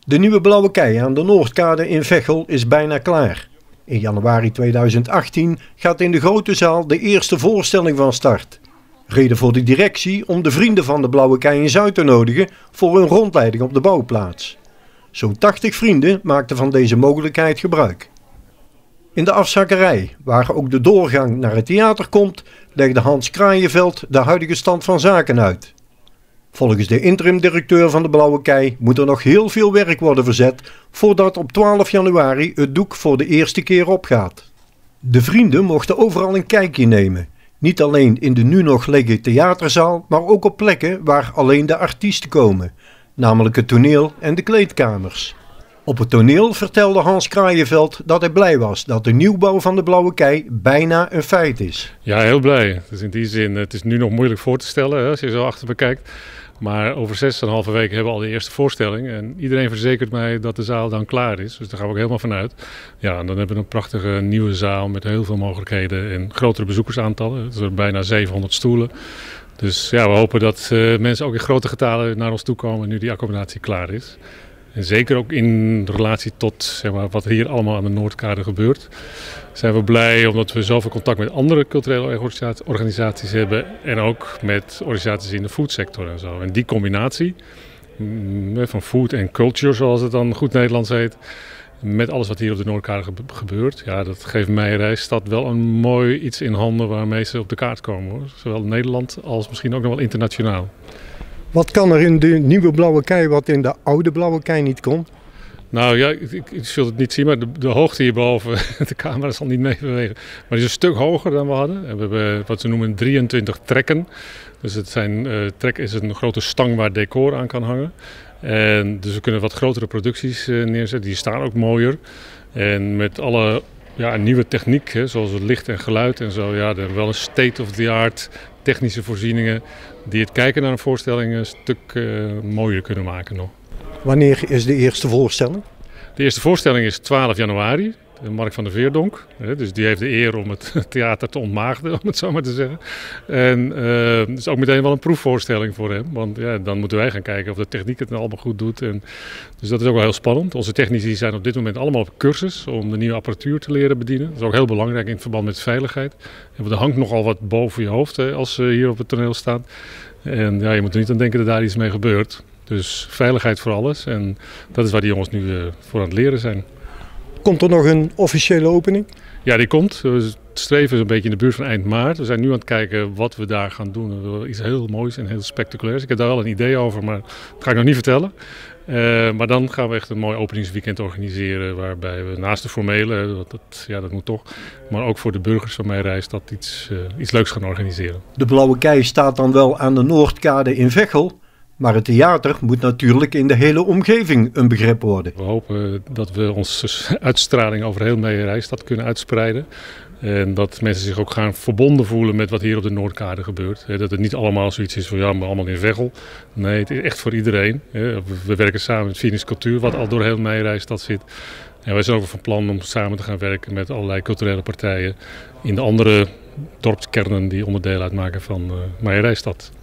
De nieuwe Blauwe Kei aan de Noordkade in Veghel is bijna klaar. In januari 2018 gaat in de grote zaal de eerste voorstelling van start. Reden voor de directie om de vrienden van de Blauwe Kei eens uit te nodigen voor een rondleiding op de bouwplaats. Zo'n 80 vrienden maakten van deze mogelijkheid gebruik. In de afzakkerij, waar ook de doorgang naar het theater komt, legde Hans Kraaienveld de huidige stand van zaken uit. Volgens de interim-directeur van de Blauwe Kei moet er nog heel veel werk worden verzet voordat op 12 januari het doek voor de eerste keer opgaat. De vrienden mochten overal een kijkje nemen. Niet alleen in de nu nog lege theaterzaal, maar ook op plekken waar alleen de artiesten komen, namelijk het toneel en de kleedkamers. Op het toneel vertelde Hans Kraaienveld dat hij blij was dat de nieuwbouw van de Blauwe Kei bijna een feit is. Ja, heel blij. Dus in die zin, het is nu nog moeilijk voor te stellen hè, als je zo achter me kijkt. Maar over 6,5 weken hebben we al de eerste voorstelling. En iedereen verzekert mij dat de zaal dan klaar is. Dus daar gaan we ook helemaal vanuit. Ja, en dan hebben we een prachtige nieuwe zaal met heel veel mogelijkheden en grotere bezoekersaantallen. Het is bijna 700 stoelen. Dus ja, we hopen dat mensen ook in grote getalen naar ons toe komen nu die accommodatie klaar is. En zeker ook in relatie tot zeg maar, wat hier allemaal aan de Noordkade gebeurt, zijn we blij omdat we zoveel contact met andere culturele organisaties hebben en ook met organisaties in de foodsector en zo. En die combinatie van food en culture, zoals het dan goed Nederlands heet, met alles wat hier op de Noordkade gebeurt, ja, dat geeft Meijerijstad wel een mooi iets in handen waarmee ze op de kaart komen, hoor. Zowel Nederland als misschien ook nog wel internationaal. Wat kan er in de nieuwe Blauwe Kei wat in de oude Blauwe Kei niet kon? Nou ja, ik zult het niet zien, maar de hoogte hierboven, de camera zal niet mee bewegen. Maar die is een stuk hoger dan we hadden. En we hebben wat ze noemen 23 trekken. Dus trek is een grote stang waar decor aan kan hangen. En dus we kunnen wat grotere producties neerzetten, die staan ook mooier. En met alle nieuwe techniek, hè, zoals het licht en geluid en zo, ja, er wel een state-of-the-art technische voorzieningen die het kijken naar een voorstelling een stuk mooier kunnen maken nog. Wanneer is de eerste voorstelling? De eerste voorstelling is 12 januari. Mark van der Veerdonk, dus die heeft de eer om het theater te ontmaagden, om het zo maar te zeggen. En het is ook meteen wel een proefvoorstelling voor hem, want ja, dan moeten wij gaan kijken of de techniek het allemaal goed doet. Dus dat is ook wel heel spannend. Onze technici zijn op dit moment allemaal op cursus om de nieuwe apparatuur te leren bedienen. Dat is ook heel belangrijk in verband met veiligheid. En er hangt nogal wat boven je hoofd als ze hier op het toneel staan. En ja, je moet er niet aan denken dat daar iets mee gebeurt. Dus veiligheid voor alles en dat is waar die jongens nu voor aan het leren zijn. Komt er nog een officiële opening? Ja, die komt. We streven een beetje in de buurt van eind maart. We zijn nu aan het kijken wat we daar gaan doen. We willen iets heel moois en heel spectaculairs. Ik heb daar wel een idee over, maar dat ga ik nog niet vertellen. Maar dan gaan we echt een mooi openingsweekend organiseren. Waarbij we naast de formele, dat moet toch, maar ook voor de burgers van Meijerijstad iets leuks gaan organiseren. De Blauwe Kei staat dan wel aan de Noordkade in Veghel. Maar het theater moet natuurlijk in de hele omgeving een begrip worden. We hopen dat we onze uitstraling over heel Meijerijstad kunnen uitspreiden. En dat mensen zich ook gaan verbonden voelen met wat hier op de Noordkade gebeurt. Dat het niet allemaal zoiets is van ja, maar allemaal in Veghel. Nee, het is echt voor iedereen. We werken samen met Phoenix Cultuur, wat al door heel Meijerijstad zit. En wij zijn ook van plan om samen te gaan werken met allerlei culturele partijen in de andere dorpskernen die onderdeel uitmaken van Meijerijstad.